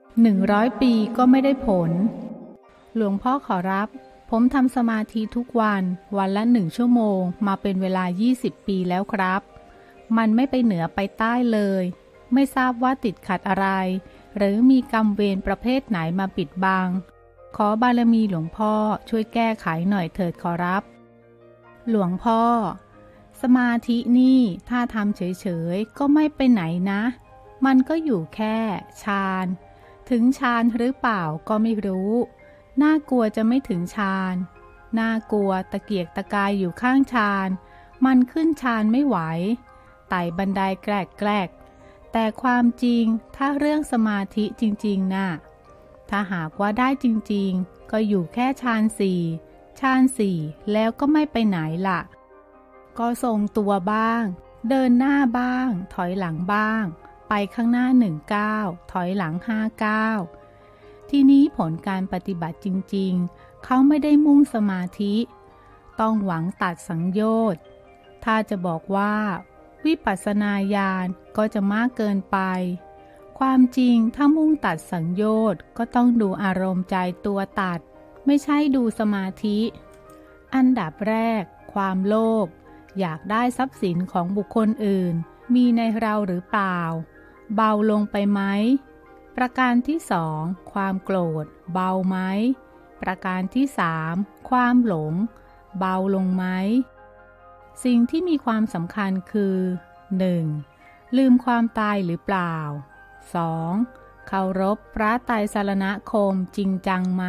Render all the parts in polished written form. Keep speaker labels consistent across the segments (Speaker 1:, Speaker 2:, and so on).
Speaker 1: 100 ปีก็ไม่ได้ผลหลวงพ่อขอรับผมทำสมาธิทุกวันวันละ1 ชั่วโมงมาเป็นเวลา20 ปีแล้วครับมันไม่ไปเหนือไปใต้เลยไม่ทราบว่าติดขัดอะไรหรือมีกรรมเวรประเภทไหนมาปิดบังขอบารมีหลวงพ่อช่วยแก้ไขหน่อยเถิดขอรับหลวงพ่อสมาธินี่ถ้าทำเฉยๆก็ไม่ไปไหนนะมันก็อยู่แค่ฌานถึงฌานหรือเปล่าก็ไม่รู้น่ากลัวจะไม่ถึงฌานน่ากลัวตะเกียกตะกายอยู่ข้างฌานมันขึ้นฌานไม่ไหวไต่บันไดแกลกๆแต่ความจริงถ้าเรื่องสมาธิจริงๆน่ะถ้าหากว่าได้จริงๆก็อยู่แค่ฌานสี่แล้วก็ไม่ไปไหนล่ะก็ทรงตัวบ้างเดินหน้าบ้างถอยหลังบ้างไปข้างหน้า1 ก้าวถอยหลัง5 ก้าวทีนี้ผลการปฏิบัติจริงๆเขาไม่ได้มุ่งสมาธิต้องหวังตัดสังโยชน์ถ้าจะบอกว่าวิปัสสนาญาณก็จะมากเกินไปความจริงถ้ามุ่งตัดสังโยชน์ก็ต้องดูอารมณ์ใจตัวตัดไม่ใช่ดูสมาธิอันดับแรกความโลภอยากได้ทรัพย์สินของบุคคลอื่นมีในเราหรือเปล่าเบาลงไปไหมประการที่2ความโกรธเบาไหมประการที่3ความหลงเบาลงไหมสิ่งที่มีความสำคัญคือ 1. ลืมความตายหรือเปล่า 2. เคารพพระไตรสรณคมจริงจังไหม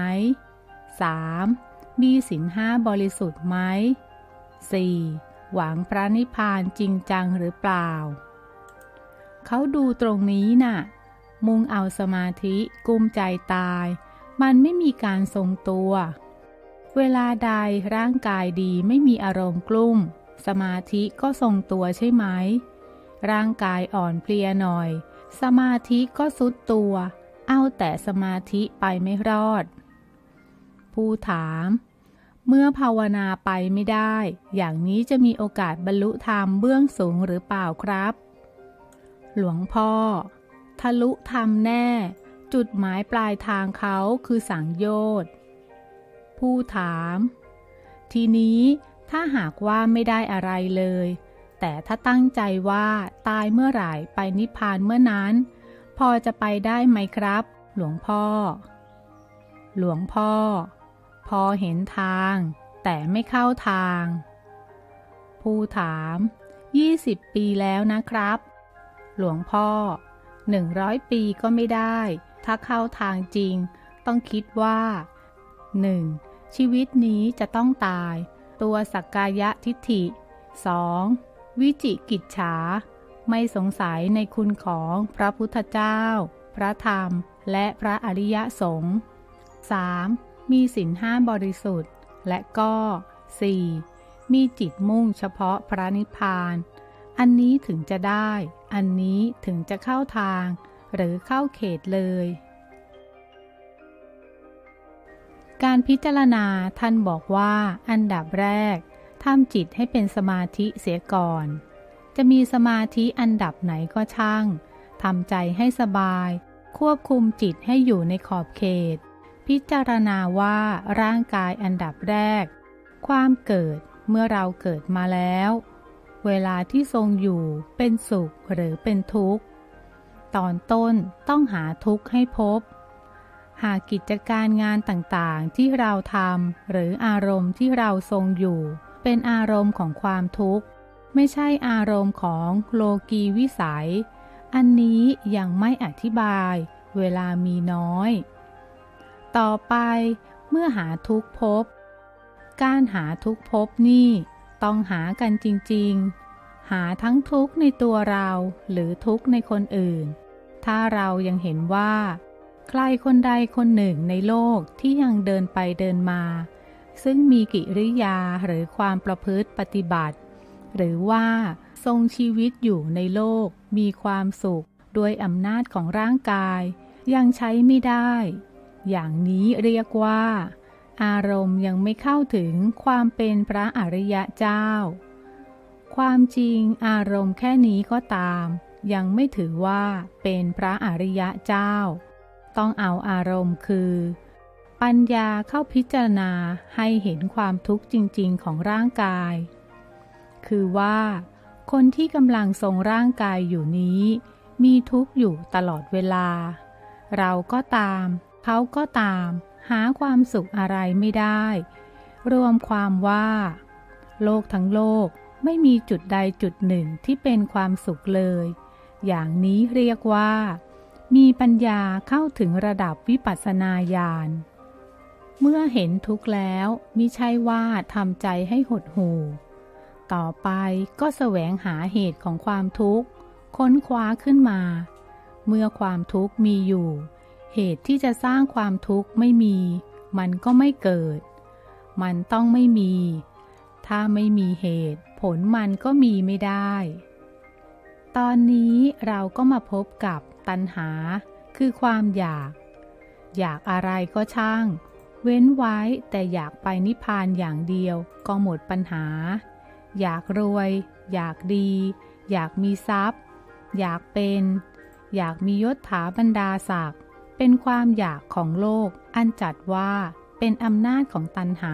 Speaker 1: 3. มีศีล5บริสุทธิ์ไหม 4. หวังพระนิพพานจริงจังหรือเปล่าเขาดูตรงนี้น่ะมุ่งเอาสมาธิกุมใจตายมันไม่มีการทรงตัวเวลาใดร่างกายดีไม่มีอารมณ์กลุ้มสมาธิก็ทรงตัวใช่ไหมร่างกายอ่อนเพลียหน่อยสมาธิก็ทรุดตัวเอาแต่สมาธิไปไม่รอดผู้ถามเมื่อภาวนาไปไม่ได้อย่างนี้จะมีโอกาสบรรลุธรรมเบื้องสูงหรือเปล่าครับหลวงพ่อทะลุธรรมแน่จุดหมายปลายทางเขาคือสังโยชน์ผู้ถามทีนี้ถ้าหากว่าไม่ได้อะไรเลยแต่ถ้าตั้งใจว่าตายเมื่อไหร่ไปนิพพานเมื่อนั้นพอจะไปได้ไหมครับหลวงพ่อพอเห็นทางแต่ไม่เข้าทางผู้ถาม20 ปีแล้วนะครับหลวงพ่อ100 ปีก็ไม่ได้ถ้าเข้าทางจริงต้องคิดว่า 1. ชีวิตนี้จะต้องตายตัวสักกายทิฏฐิ 2. วิจิกิจฉาไม่สงสัยในคุณของพระพุทธเจ้าพระธรรมและพระอริยสงฆ์ 3. มีศีล5บริสุทธิ์และก็ 4. มีจิตมุ่งเฉพาะพระนิพพานอันนี้ถึงจะได้อันนี้ถึงจะเข้าทางหรือเข้าเขตเลยการพิจารณาท่านบอกว่าอันดับแรกทำจิตให้เป็นสมาธิเสียก่อนจะมีสมาธิอันดับไหนก็ช่างทำใจให้สบายควบคุมจิตให้อยู่ในขอบเขตพิจารณาว่าร่างกายอันดับแรกความเกิดเมื่อเราเกิดมาแล้วเวลาที่ทรงอยู่เป็นสุขหรือเป็นทุกข์ตอนต้นต้องหาทุกข์ให้พบหากกิจการงานต่างๆที่เราทำหรืออารมณ์ที่เราทรงอยู่เป็นอารมณ์ของความทุกข์ไม่ใช่อารมณ์ของโลกีวิสัยอันนี้ยังไม่อธิบายเวลามีน้อยต่อไปเมื่อหาทุกข์พบการหาทุกข์พบนี่ต้องหากันจริงๆหาทั้งทุกข์ในตัวเราหรือทุกข์ในคนอื่นถ้าเรายังเห็นว่าใครคนใดคนหนึ่งในโลกที่ยังเดินไปเดินมาซึ่งมีกิริยาหรือความประพฤติปฏิบัติหรือว่าทรงชีวิตอยู่ในโลกมีความสุขด้วยอำนาจของร่างกายยังใช้ไม่ได้อย่างนี้เรียกว่าอารมณ์ยังไม่เข้าถึงความเป็นพระอริยเจ้าความจริงอารมณ์แค่นี้ก็ตามยังไม่ถือว่าเป็นพระอริยเจ้าต้องเอาอารมณ์คือปัญญาเข้าพิจารณาให้เห็นความทุกข์จริงๆของร่างกายคือว่าคนที่กำลังทรงร่างกายอยู่นี้มีทุกข์อยู่ตลอดเวลาเราก็ตามเขาก็ตามหาความสุขอะไรไม่ได้รวมความว่าโลกทั้งโลกไม่มีจุดใดจุดหนึ่งที่เป็นความสุขเลยอย่างนี้เรียกว่ามีปัญญาเข้าถึงระดับวิปัสสนาญาณเมื่อเห็นทุกข์แล้วมิใช่ว่าทำใจให้หดหู่ต่อไปก็แสวงหาเหตุของความทุกข์ค้นคว้าขึ้นมาเมื่อความทุกข์มีอยู่เหตุที่จะสร้างความทุกข์ไม่มีมันก็ไม่เกิดมันต้องไม่มีถ้าไม่มีเหตุผลมันก็มีไม่ได้ตอนนี้เราก็มาพบกับตัณหาคือความอยากอะไรก็ช่างเว้นไว้แต่อยากไปนิพพานอย่างเดียวก็หมดปัญหาอยากรวยอยากดีอยากมีทรัพย์อยากเป็นอยากมียศถาบรรดาศักดิ์เป็นความอยากของโลกอันจัดว่าเป็นอำนาจของตัณหา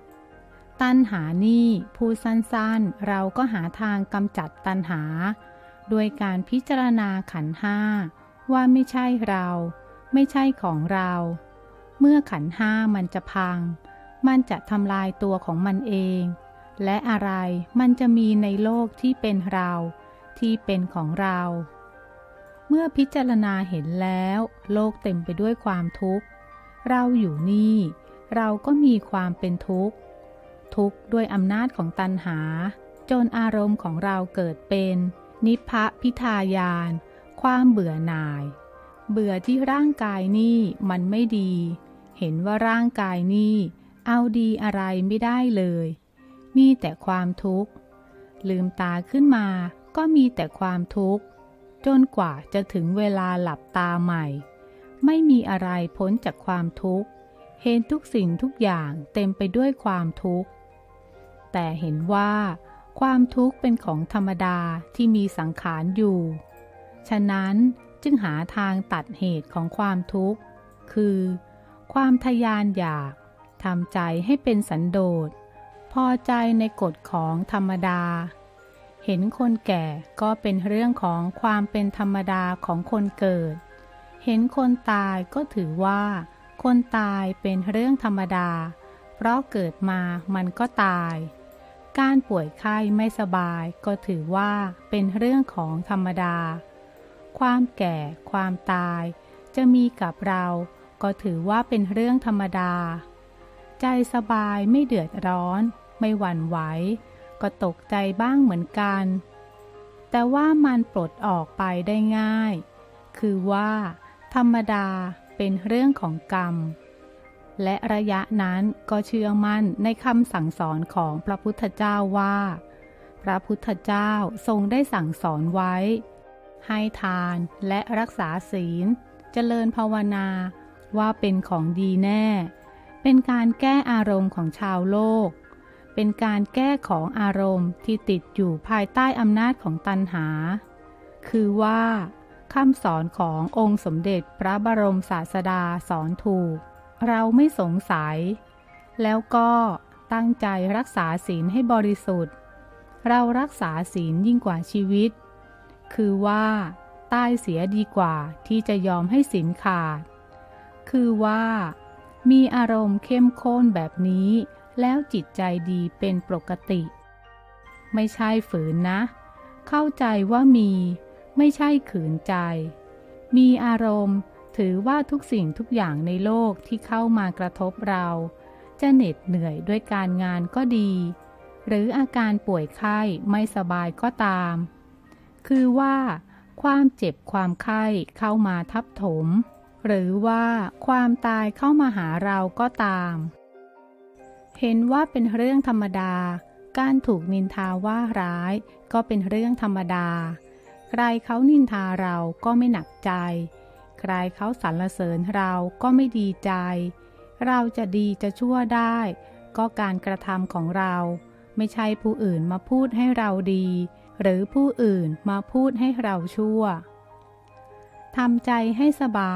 Speaker 1: นี่พูดสั้นๆเราก็หาทางกำจัดตัณหาโดยการพิจารณาขันธ์ห้าว่าไม่ใช่เราไม่ใช่ของเราเมื่อขันธ์ห้ามันจะพังมันจะทำลายตัวของมันเองและอะไรมันจะมีในโลกที่เป็นเราที่เป็นของเราเมื่อพิจารณาเห็นแล้วโลกเต็มไปด้วยความทุกข์เราอยู่นี่เราก็มีความเป็นทุกข์ด้วยอำนาจของตัณหาจนอารมณ์ของเราเกิดเป็นนิพพพิทายานความเบื่อหน่ายเบื่อที่ร่างกายนี่มันไม่ดีเห็นว่าร่างกายนี่เอาดีอะไรไม่ได้เลยมีแต่ความทุกข์ลืมตาขึ้นมาก็มีแต่ความทุกข์จนกว่าจะถึงเวลาหลับตาใหม่ไม่มีอะไรพ้นจากความทุกข์เห็นทุกสิ่งทุกอย่างเต็มไปด้วยความทุกข์แต่เห็นว่าความทุกข์เป็นของธรรมดาที่มีสังขารอยู่ฉะนั้นจึงหาทางตัดเหตุของความทุกข์คือความทยานอยากทำใจให้เป็นสันโดษพอใจในกฎของธรรมดาเห็นคนแก่ก็เป็นเรื่องของความเป็นธรรมดาของคนเกิดเห็นคนตายก็ถือว่าคนตายเป็นเรื่องธรรมดาเพราะเกิดมามันก็ตายการป่วยไข้ไม่สบายก็ถือว่าเป็นเรื่องของธรรมดาความแก่ความตายจะมีกับเราก็ถือว่าเป็นเรื่องธรรมดาใจสบายไม่เดือดร้อนไม่หวั่นไหวก็ตกใจบ้างเหมือนกันแต่ว่ามันปลดออกไปได้ง่ายคือว่าธรรมดาเป็นเรื่องของกรรมและระยะนั้นก็เชื่อมั่นในคำสั่งสอนของพระพุทธเจ้าว่าพระพุทธเจ้าทรงได้สั่งสอนไว้ให้ทานและรักษาศีลเจริญภาวนาว่าเป็นของดีแน่เป็นการแก้อารมณ์ของชาวโลกเป็นการแก้ของอารมณ์ที่ติดอยู่ภายใต้อำนาจของตัณหาคือว่าคำสอนขององค์สมเด็จพระบรมศาสดาสอนถูกเราไม่สงสัยแล้วก็ตั้งใจรักษาศีลให้บริสุทธิ์เรารักษาศีลยิ่งกว่าชีวิตคือว่าตายเสียดีกว่าที่จะยอมให้ศีลขาดคือว่ามีอารมณ์เข้มข้นแบบนี้แล้วจิตใจดีเป็นปกติไม่ใช่ฝืนนะเข้าใจว่ามีไม่ใช่ขืนใจมีอารมณ์ถือว่าทุกสิ่งทุกอย่างในโลกที่เข้ามากระทบเราจะเหน็ดเหนื่อยด้วยการงานก็ดีหรืออาการป่วยไข้ไม่สบายก็ตามคือว่าความเจ็บความไข้เข้ามาทับถมหรือว่าความตายเข้ามาหาเราก็ตามเห็นว่าเป็นเรื่องธรรมดาการถูกนินทาว่าร้ายก็เป็นเรื่องธรรมดาใครเขานินทาเราก็ไม่หนักใจใครเขาสรรเสริญเราก็ไม่ดีใจเราจะดีจะชั่วได้ก็การกระทำของเราไม่ใช่ผู้อื่นมาพูดให้เราดีหรือผู้อื่นมาพูดให้เราชั่วทำใจให้สบาย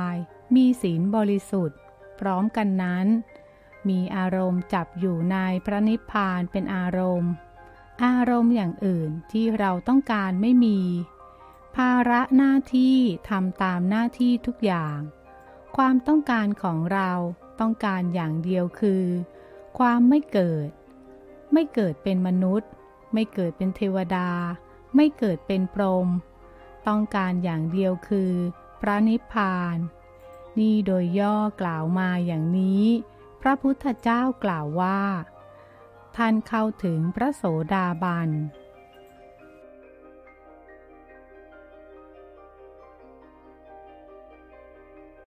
Speaker 1: มีศีลบริสุทธิ์พร้อมกันนั้นมีอารมณ์จับอยู่ในพระนิพพานเป็นอารมณ์อย่างอื่นที่เราต้องการไม่มีภาระหน้าที่ทำตามหน้าที่ทุกอย่างความต้องการของเราต้องการอย่างเดียวคือความไม่เกิดเป็นมนุษย์ไม่เกิดเป็นเทวดาไม่เกิดเป็นพรหมต้องการอย่างเดียวคือพระนิพพานนี่โดยย่อกล่าวมาอย่างนี้พระพุทธเจ้ากล่าวว่าท่านเข้าถึงพระโสดาบัน